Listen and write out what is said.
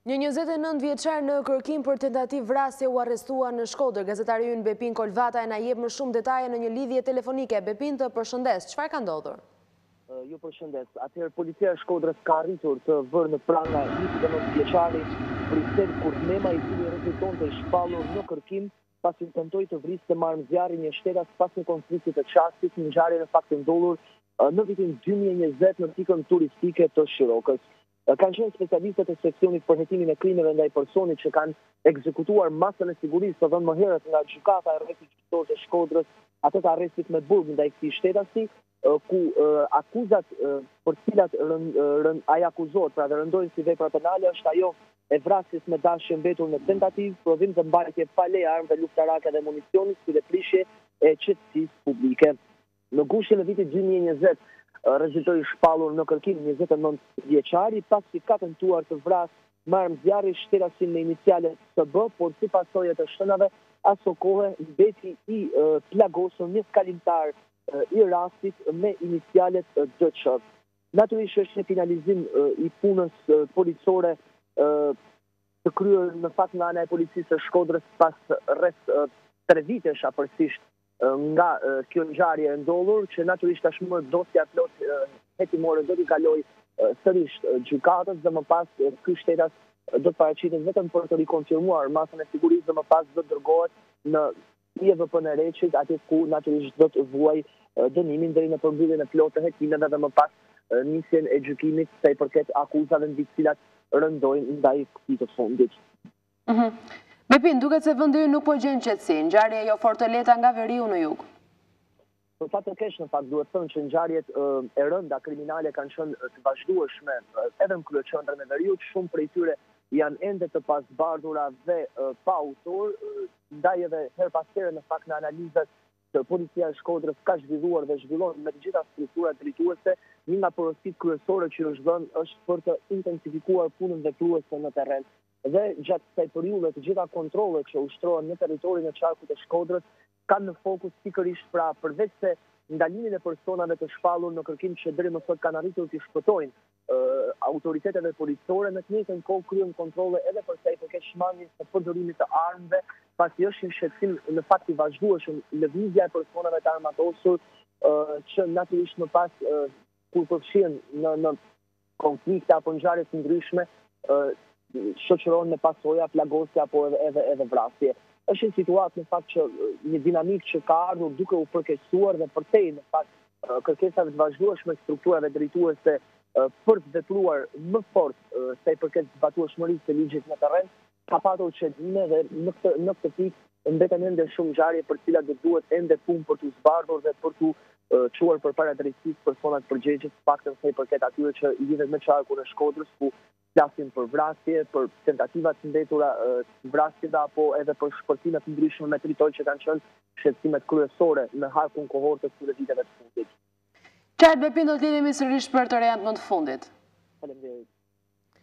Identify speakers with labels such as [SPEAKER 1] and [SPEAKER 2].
[SPEAKER 1] Një 29 vjeçar në kërkim për tentativë vrasje u arrestua në Shkodër. Gazetari ynë Bepin Kolvata e na jep më shumë detaje në një lidhje telefonike. Bepin, të përshëndes, çfarë ka ndodhur?
[SPEAKER 2] Ju përshëndes. Atëherë policia e Shkodrës ka arritur të vërë në pranga 29 vjeçari Prisel Kurtmema, i cili rezultonte i shpallur në kërkim pasi tentoi të vriste marrëzjarrin e shtetas pas një konflikti të çastit, një ngjarje në fakt të ndodhur në vitin 2020 në pikën turistike të Shirokës. Kanë qenë specialistët e seksionit për hetimin e krimeve ndaj personit që kanë ekzekutuar masën e sigurisë të dhënë më herët nga gjykata e rrethit gjyqësor të Shkodrës, atë të arrestit me burg ndaj këtij shtetasi, ku akuzat për cilat ai akuzohet, pra dhe rëndojnë si vepra penale, është ajo e vrasjes me dashje mbetur në tentativë, provim të mbajtje pa leje armëve luftarake dhe municionit, si dhe prishje e qetësisë publike. Në gushtin e vitit 2020 rezultoi shpallur në kërkim 29 vjeçari pasi ka tentuar të vrasë marrëzjarri shtetasin me inicialet SB, por si pasojë të shtënave aso kohë mbeti i plagosur një skalimtar i rastit me inicialet DÇ. Natyrisht është në finalizim i punës policore të kryer në fakt nga ana e policisë së Shkodrës pas rreth 3 vitesh apërsisht nga kjo ngjarje e ndodhur, që natyrisht tashmë dosja plot hetimore do t'i kaloj sërish gjykatës dhe më pas ky shtetas do të paraqitet vetëm për të rikonfirmuar masën e sigurisë dhe më pas do të dërgohet në IVP-n e Reçit, atje ku natyrisht do të vuaj dënimin deri në përmbylljen e plotë të hetimeve dhe më pas nisjen e gjykimit sa i përket akuzave mbi të cilat rëndojnë ndaj këtij të fundit.
[SPEAKER 1] Bepin, duket se vendi nuk po gjen qetësi, ngjarja jo fort e lehta nga veriu në jug.
[SPEAKER 2] Për fat të keq, në fakt duhet thënë që ngjarjet e rënda kriminale kanë qenë të vazhdueshme edhe në kryeqendrën e veriut, shumë prej tyre janë ende të pasbardhura dhe pa autor, ndaj edhe her pas here në fakt në analizat të policia e Shkodrës ka zhvilluar dhe zhvillon me të gjitha strukturat drejtuese, një nga porositë kryesore që është dhënë është për të intensifikuar punën vepruese në terren. Dhe gjatë kësaj periudhe të gjitha kontrollet që ushtrohen në territorin e qarkut të Shkodrës kanë në fokus pikërisht pra përveç se ndalimin e personave të shpallur në kërkim që deri më sot kanë arritur të shpëtojnë autoriteteve policore, në të njëjtën kohë kryen kontrolle edhe për sa i përket shmanjes së përdorimit të armëve, pasi është një shqetësim në fakt i vazhdueshëm lëvizja e personave të armatosur që natyrisht më pas kur përfshihen në konflikte apo ngjarje të ndryshme shoqërohen me pasoja, plagosje apo edhe vrasje. Është një situatë në fakt që një dinamik që ka ardhur duke u përkeqësuar dhe përtej në fakt kërkesave të vazhdueshme të strukturave drejtuese për të vepruar më fort sa i përket zbatueshmërisë së ligjit në terren, ka patur çelësime dhe në këtë pikë mbeten ende shumë ngjarje për të cilat do duhet ende punë për t'u zbardhur dhe për t'u çuar përpara drejtësisë personat përgjegjës, paktën sa i përket atyre që lidhet me qarkun e Shkodrës, ku flasim për vrasje, për tentativat të mbetura vrasje apo edhe për shpërthime të ndryshme me tritoj që kanë qenë shqetësimet kryesore në harkun kohortës të viteve të fundit.
[SPEAKER 1] Qartë Bepin, do të lidhemi sërish për të reja më të fundit.
[SPEAKER 2] Faleminderit.